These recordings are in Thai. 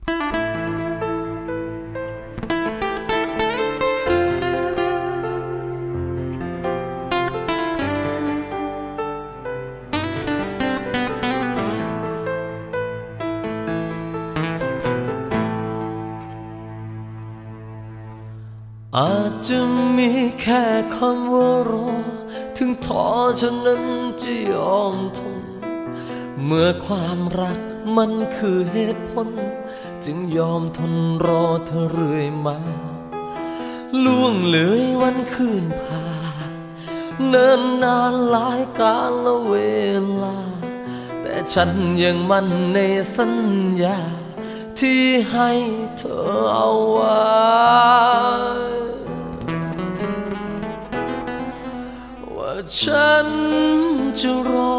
อาจจะมีแค่คำว่ารอถึงท้อฉันนั้นจะยอมทนเมื่อความรักมันคือเหตุผลจึงยอมทนรอเธอเรื่อยมาล่วงเลยวันคืนผ่านเนิ่นนานหลายกาลเวลาแต่ฉันยังมั่นในสัญญาที่ให้เธอเอาไว้ว่าฉันจะรอ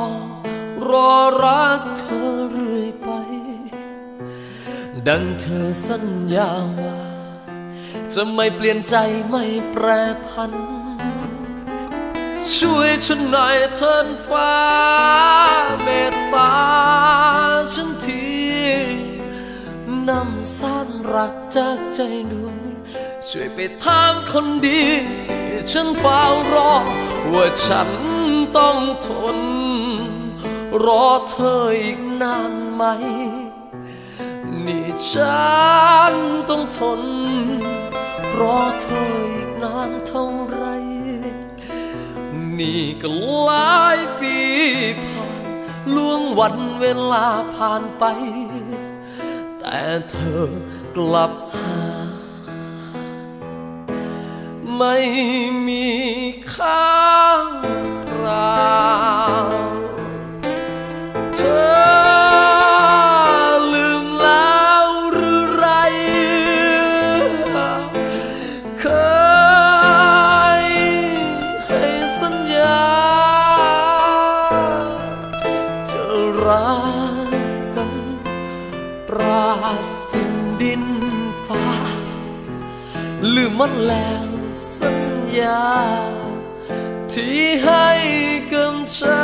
รักเธอเรื่อยไปดังเธอสัญญาว่าจะไม่เปลี่ยนใจไม่แปรผันช่วยฉันหน่อยเถิดฟ้าเมตตาฉันทีนำสารรักจากใจดวงนี้ช่วยไปถามคนดีที่ฉันเฝ้ารอว่าฉันต้องทนรอเธออีกนานไหมนี่ฉันต้องทนรอเธออีกนานเท่าไรนี่ก็หลายปีผ่านล่วงวันเวลาผ่านไปแต่เธอกลับหาไม่มีข้างคราวเธอลืมแล้วหรือไรเคยให้สัญญาจะรักกันตราบสิ้นดินฟ้าลืมหมดแล้วสัญญาที่ให้กับฉั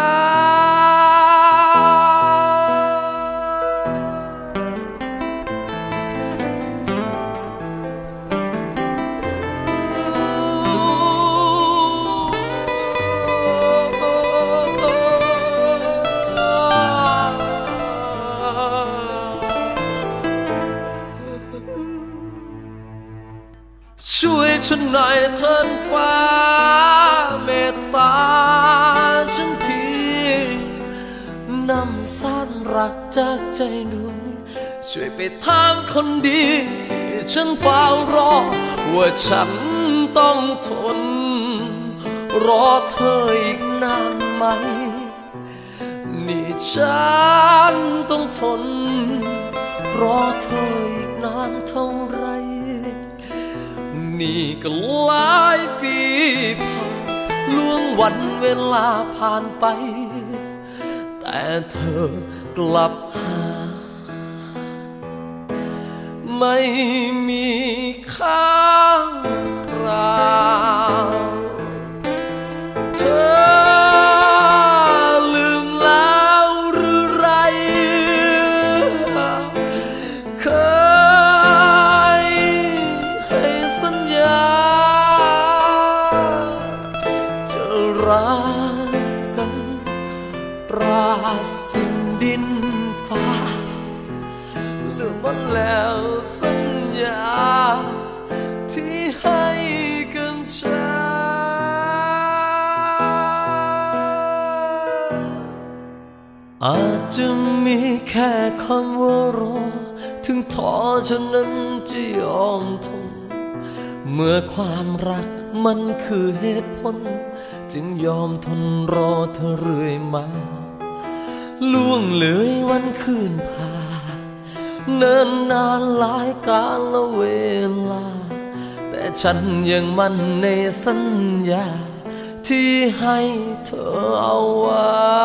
ช่วยฉันหน่อยเถิดฟ้าเมตตาฉันทีนำสารรักจากใจดวงนี้ช่วยไปถามคนดีที่ฉันเฝ้ารอว่าฉันต้องทนรอเธออีกนานไหมนี่ฉันต้องทนรอเธออีกนานเท่าไรนี่ก็หลายปีผ่านล่วงวันเวลาผ่านไปแต่เธอกลับหาไม่มีข้างคราวเธอลืมแล้วหรือไรเคยให้สัญญาจะรักกันตราบสิ้นดินฟ้าลืมหมดแล้วสัญญาที่ให้กับฉันอาจจะมีแค่คำว่ารอถึงท้อฉันนั้นจะยอมทนเมื่อความรักมันคือเหตุผลจึงยอมทนรอเธอเรื่อยมาล่วงเลยวันคืนผ่านเนิ่นนานหลายกาลเวลาแต่ฉันยังมั่นในสัญญาที่ให้เธอเอาไว้